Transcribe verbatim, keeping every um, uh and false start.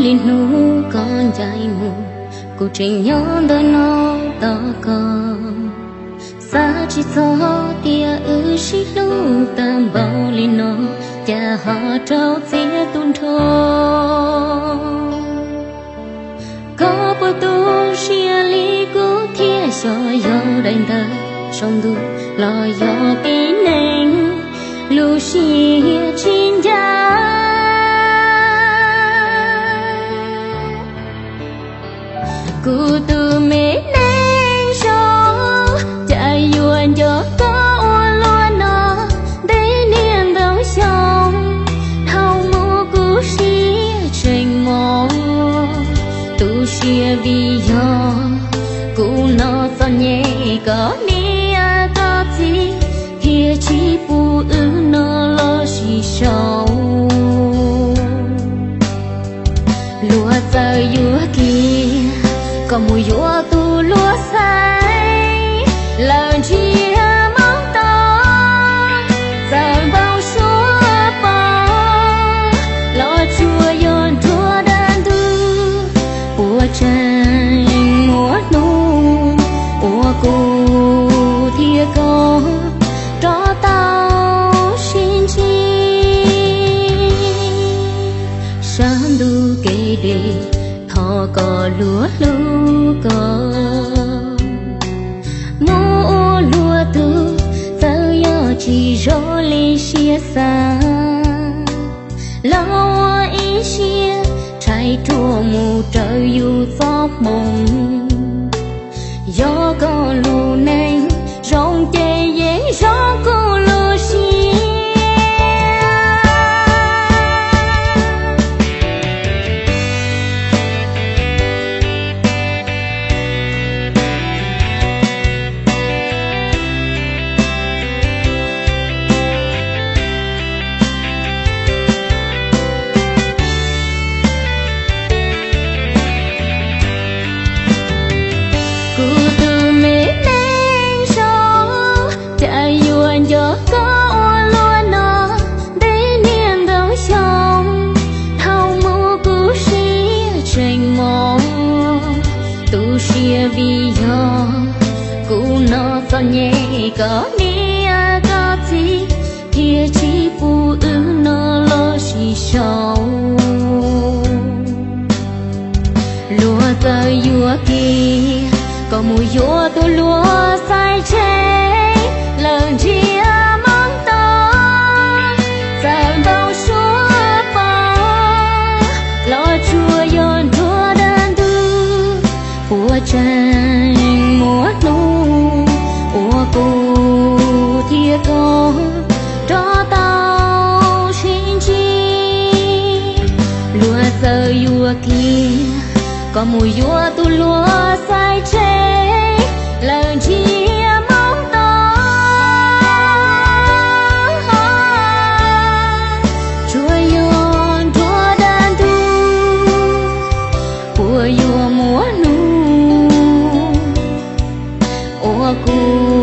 lên nụ con dài mù cô trình nhón đôi nó to con xa chỉ so tia ư chỉ lu tam bao lên nó cha họ trao phía tuôn thô có bao tu chia ly cố thia cho gió đánh ta sông du lo gió bí nền lu chia chín giá cụ từ mê nền cho chạy yuan cho có luôn nó để niềm đau sông thâu mũ cú chia trình mong tu chia vì do cụ nó son nhẹ có nia có gì kia chỉ phụ ư nó lo chỉ sầu lúa giờ lúa kia có mùi lúa tu lúa say lần chia mong to giờ bao số bò lo chua yon chua đan tư của tranh múa nu của cô thia có cho tao xin chi sáng du kê đề thọ có lúa lưu có mô lúa tu giờ yo chỉ rô li xia xa lo ý xia trái chua mù trời yu gió mộng gió có lù neng rong chê dễ gió cô lù xia vì do cụ nó son nhẹ có nia có gì kia chỉ phụ ư nó lo chỉ sầu lúa giờ lúa kia có mùi lúa tu lúa sai chế lần chia mong to giờ bao số bò lo chua yon chua đơn tư của tranh múa nu của cô thia có cho tao xin chi lúa giờ lúa kia có mùi lúa tu lúa sai chế lần chia mong to chua yon chua đan thu của lúa múa nu của cô